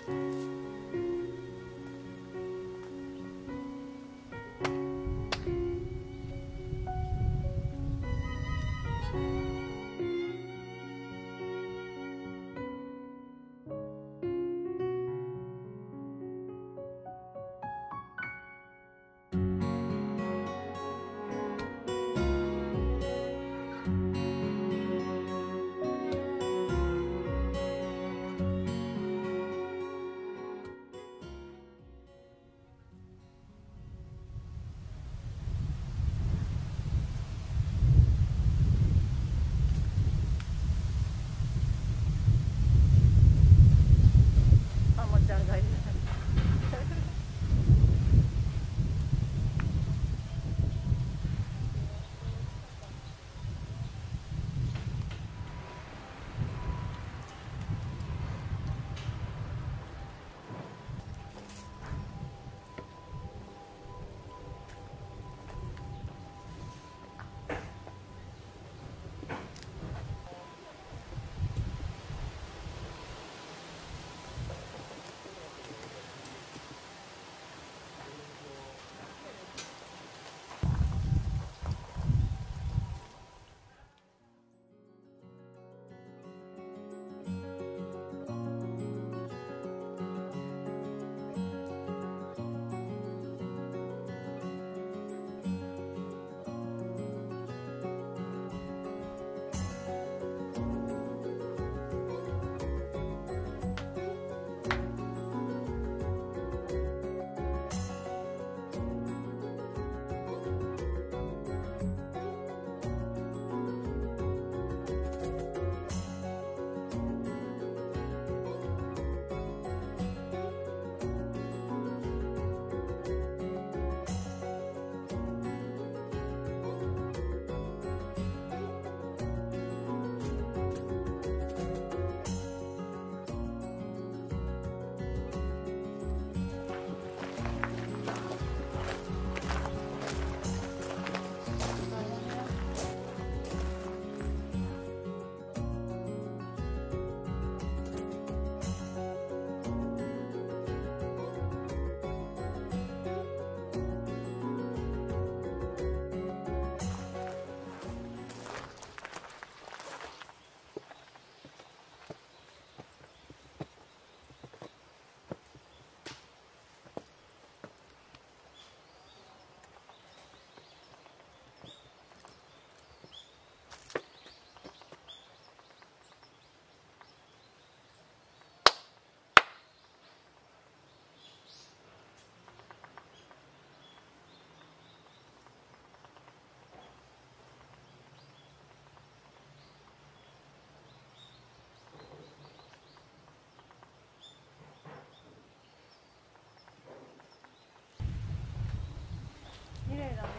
綺麗だね。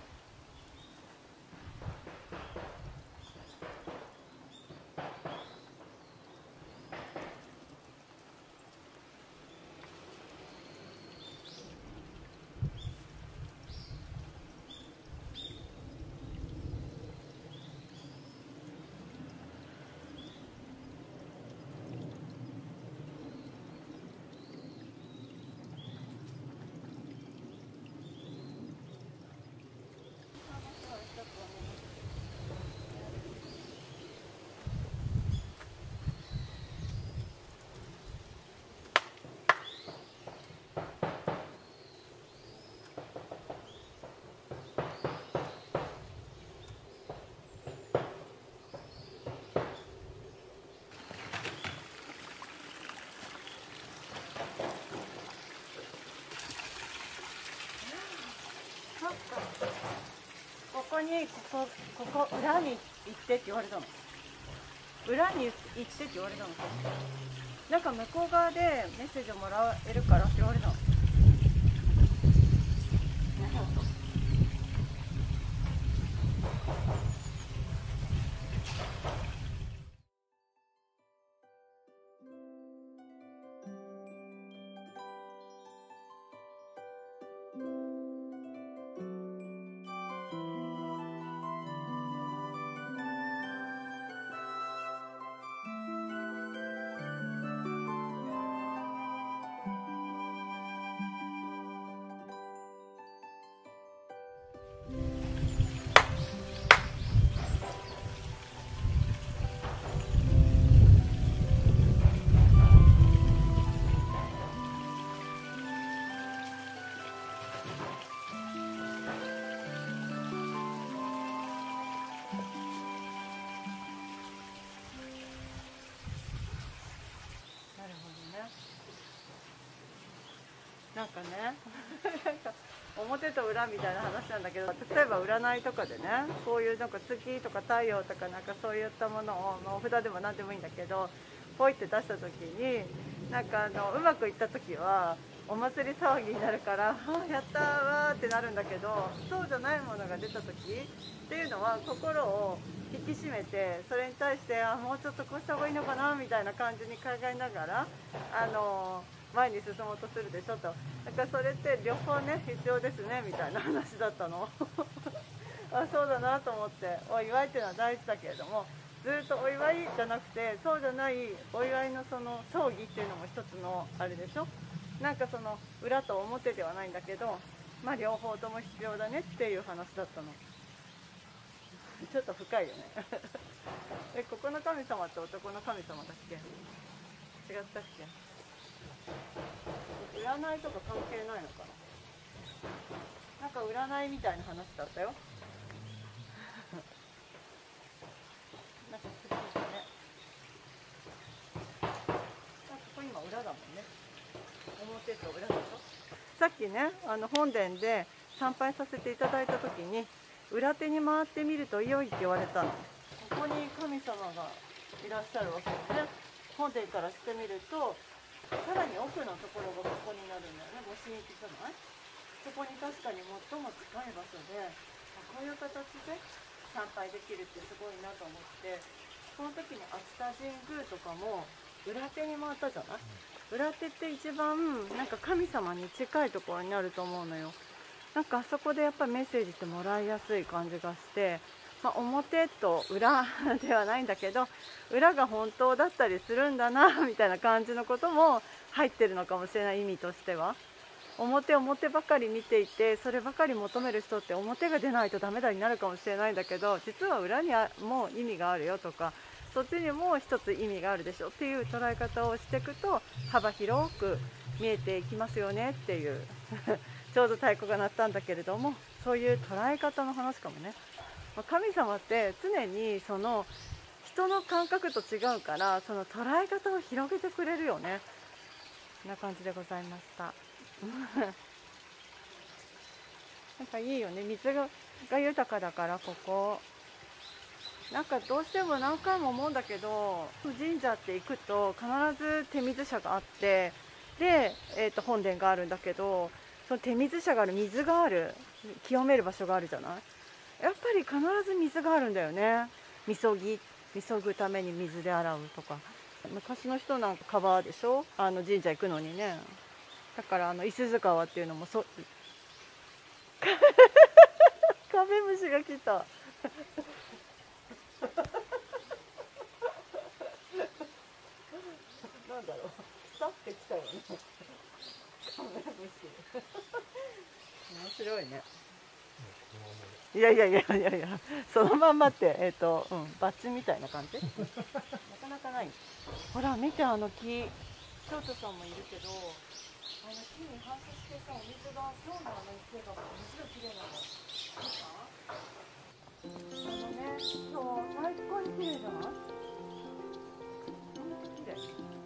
ここにここ裏に行ってって言われたの。裏に行ってって言われたの。なんか向こう側でメッセージをもらえるからって言われたの。 なんかねなんか表と裏みたいな話なんだけど、例えば占いとかでね、こういうなんか月とか太陽とかなんかそういったものを、お札でも何でもいいんだけどポイって出した時に、なんかうまくいった時はお祭り騒ぎになるから「あやったーわー」ってなるんだけど、そうじゃないものが出た時っていうのは心を引き締めて、それに対してもうちょっとこうした方がいいのかなみたいな感じに考えながら前に進もうとするでしょと。だからそれって両方ね必要ですねみたいな話だったのそうだなと思って、お祝いっていうのは大事だけれども、ずっとお祝いじゃなくてそうじゃないお祝いのその葬儀っていうのも一つのあれでしょ。なんかその裏と表ではないんだけど、両方とも必要だねっていう話だったの。ちょっと深いよねここの神様って男の神様だっけ、違ったっけ。占いとか関係ないのかな。なんか占いみたいな話だったよなんかすごいね。ここ今裏だもんね。表と裏でしょ。さっきね本殿で参拝させていただいた時に、裏手に回ってみると良いって言われたの。ここに神様がいらっしゃるわけですね。本殿からしてみるとさらに奥のところがここになるんだよね。ご神域じゃない。そこに確かに最も近い場所で、こういう形で参拝できるってすごいなと思って、この時に熱田神宮とかも裏手に回ったじゃない。裏手って一番なんか神様に近いところになると思うのよ。なんかあそこでやっぱりメッセージってもらいやすい感じがして、表と裏ではないんだけど、裏が本当だったりするんだなみたいな感じのことも入ってるのかもしれない。意味としては表ばかり見ていて、そればかり求める人って表が出ないとダメだになるかもしれないんだけど、実は裏にも意味があるよとか、そっちにも一つ意味があるでしょっていう捉え方をしていくと幅広く見えていきますよねっていうちょうど太鼓が鳴ったんだけれども、そういう捉え方の話かもね。神様って常にその人の感覚と違うから、その捉え方を広げてくれるよね。こんな感じでございましたなんかいいよね。水が豊かだから、ここなんかどうしても何回も思うんだけど、神社って行くと必ず手水舎があって、で、本殿があるんだけど、その手水舎がある、水がある、清める場所があるじゃない。やっぱり必ず水があるんだよね。みそぐために水で洗うとか。昔の人なんか川でしょ、神社行くのにね。だから五十鈴川っていうのもカメムシが来たなんだろう、スタってきたよねカメムシ面白いね。いや、そのまんまって、バッジみたいな感じなかなかない。ほら見て、あの木、京都さんもいるけど、木に反射してさ、お水が、今日の池が水がきれいなの。そう、最高にきれいじゃない。本当きれい。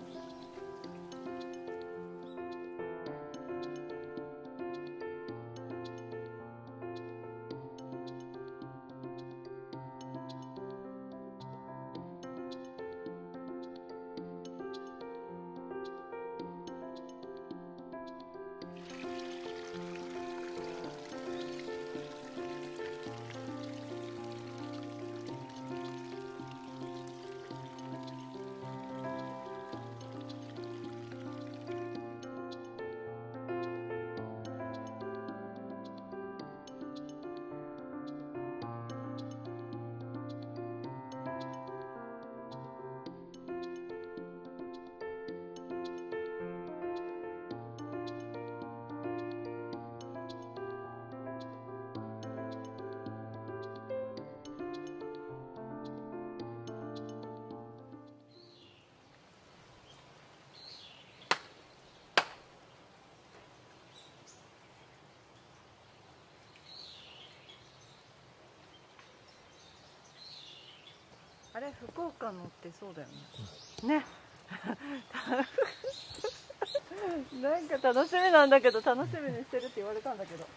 あれ、福岡のってそうだよね。ねなんか楽しみなんだけど、楽しみにしてるって言われたんだけど。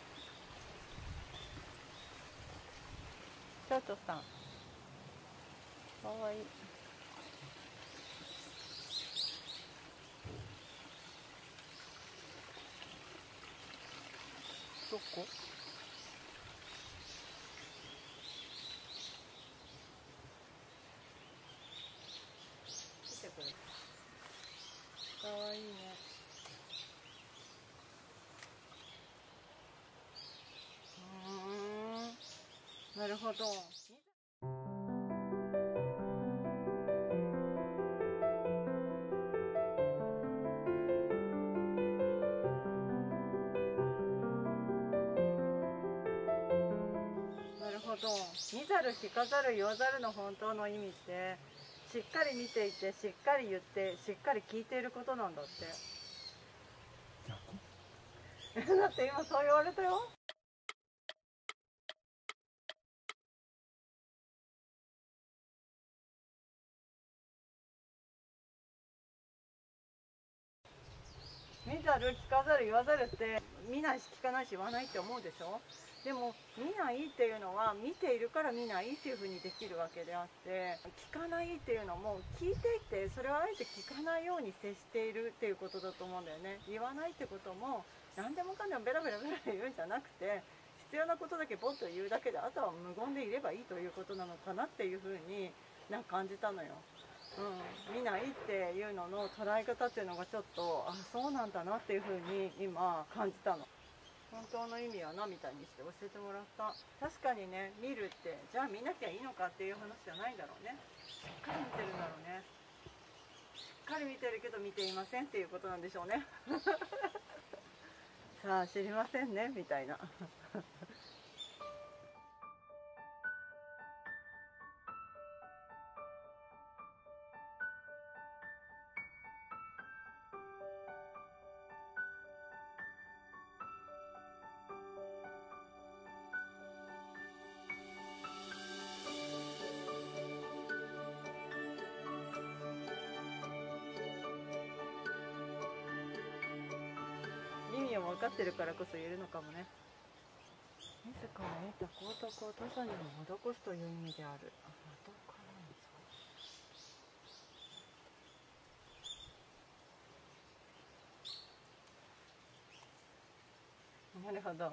ちょっとさんかわいい。どこ？見てくれ。かわいいね。なるほど。なるほど。見ざる聞かざる言わざるの本当の意味って、しっかり見ていて、しっかり言って、しっかり聞いていることなんだって。だって今そう言われたよ。見ざる聞かざる言わざるって、見ないし聞かないし言わないって思うでしょ。でも見ないっていうのは見ているから見ないっていうふうにできるわけであって、聞かないっていうのも聞いていて、それをあえて聞かないように接しているっていうことだと思うんだよね。言わないってことも何でもかんでもベラベラベラ言うんじゃなくて、必要なことだけボッと言うだけで、あとは無言でいればいいということなのかなっていうふうになんか感じたのよ。見ないっていうのの捉え方っていうのがちょっと、あ、そうなんだなっていうふうに今感じたの。本当の意味は何みたいにして教えてもらった。確かにね、見るってじゃあ見なきゃいいのかっていう話じゃないんだろうね。しっかり見てるんだろうね。しっかり見てるけど見ていませんっていうことなんでしょうね。さあ知りませんねみたいな。意味を分かってるからこそ言えるのかもね。自ら得た幸徳を他者にも施すという意味である。どうかな。なるほど。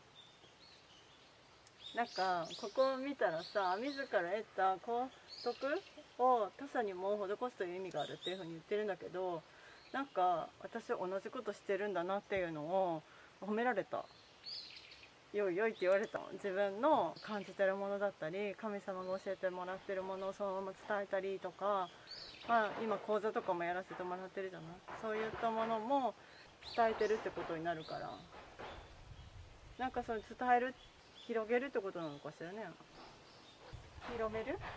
なんかここを見たらさ、自ら得た幸徳を他者にも施すという意味があるっていうふうに言ってるんだけど、なんか私同じことしてるんだなっていうのを褒められた。よいよいって言われた。自分の感じてるものだったり、神様が教えてもらってるものをそのまま伝えたりとか、今講座とかもやらせてもらってるじゃない。そういったものも伝えてるってことになるから、なんかそれ伝える、広げるってことなのかしらね。広める。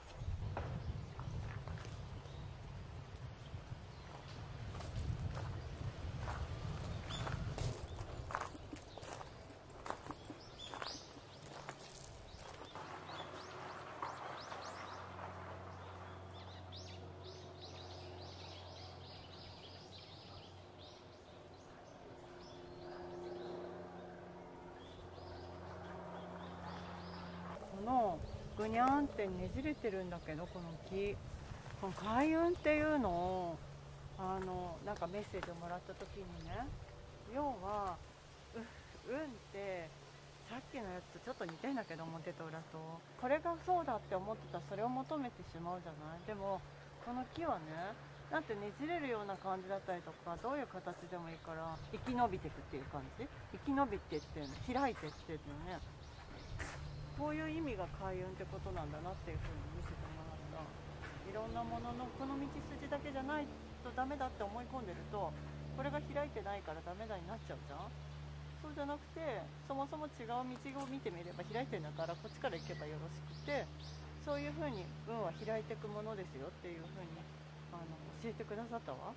このぐにゃんってねじれてるんだけど、この木、この開運っていうのをなんかメッセージをもらった時にね、要は運ってさっきのやつとちょっと似てんだけど、表と裏とこれがそうだって思ってたらそれを求めてしまうじゃない。でもこの木はね、なんてねじれるような感じだったりとか、どういう形でもいいから生き延びていくっていう感じ。生き延びてっていうの、開いてっていうのね。こういう意味が開運ってことなんだなっていうふうに見せてもらった。いろんなもののこの道筋だけじゃないとダメだって思い込んでると、これが開いてないからダメだになっちゃうじゃん。そうじゃなくて、そもそも違う道を見てみれば開いてるんだから、こっちから行けばよろしくて、そういうふうに運は開いていくものですよっていうふうに教えてくださったわ。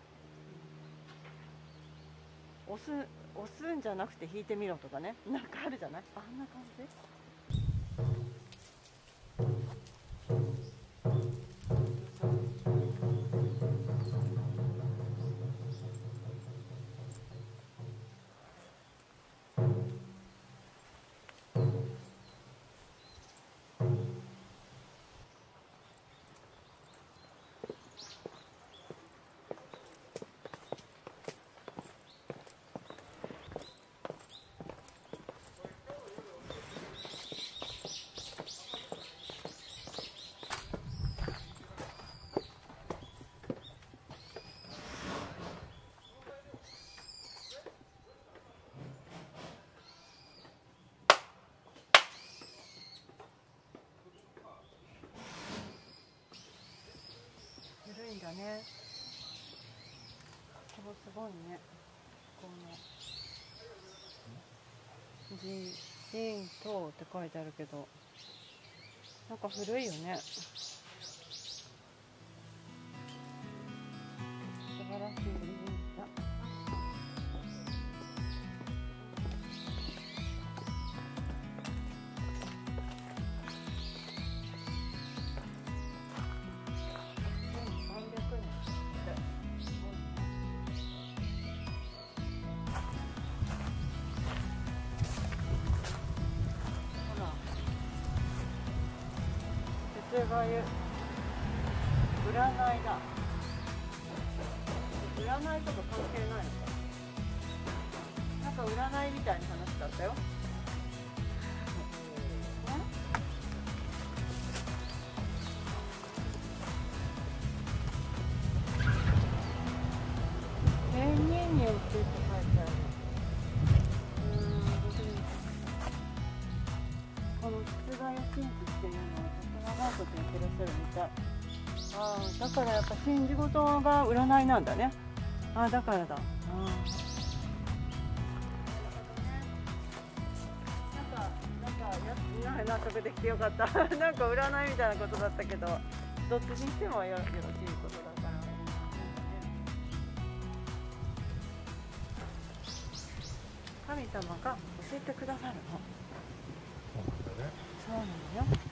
押すんじゃなくて引いてみろとかね、なんかあるじゃない、あんな感じ。 だね。ここすごいね。この地震等って書いてあるけど、なんか古いよね。素晴らしい神社。普通が言う占いだ。占いとか関係ないのかな。なんか占いみたいな話だったよ。天人によってって書いてある。この出題を神事っていうのは長いことやってらっしゃるみたい。ああ、だからやっぱ信じ事が占いなんだね。ああ、だからだ。納得できてよかった。なんか占いみたいなことだったけど、どっちにしてもよろしいことだから。神様が教えてくださるの。そうなのよ。